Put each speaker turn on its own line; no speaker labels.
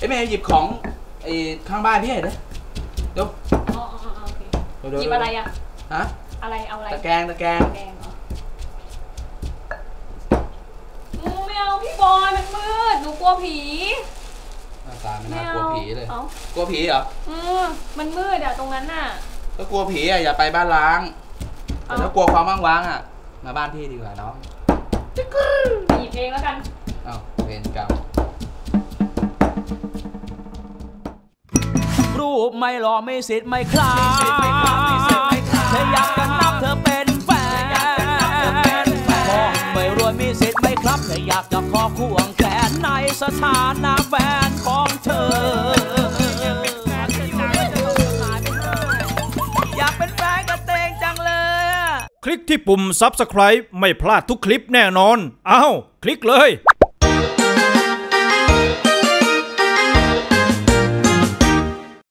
เมย์หยิบของไอ้ข้างบ้านพี่เลยเดี๋ยว
อ๋อโอเคหยิบอะไรอะ
ฮะ
อะไรเอาอะไร
ตะแกรงเหรอ
ไม่เอาพี่บอยมันมืดหนูกลัวผี
ตาไม่น่ากลัวผีเลยกลัวผีเหรอ
มันมืดอะตรงนั้นน่ะ
ก็กลัวผีอะอย่าไปบ้านล้างแต่ถ้ากลัวความว่างๆอะมาบ้านพี่ดีกว่าน้อง
หยิบเองแล้วกัน
อ้าวเวรกรรม
รูปไม่หล่อไม่สิทธิ์ไม่คลาเธออยากจะนับเธอเป็นแฟนมองไม่รวยมีสิทธิ์ไม่ครับเธออยากจะขอควงแขนในสถานะแฟนของเธออยากเป็นแฟนกับเตงจังเลย
คลิกที่ปุ่ม Subscribe ไม่พลาดทุกคลิปแน่นอนอ้าวคลิกเลย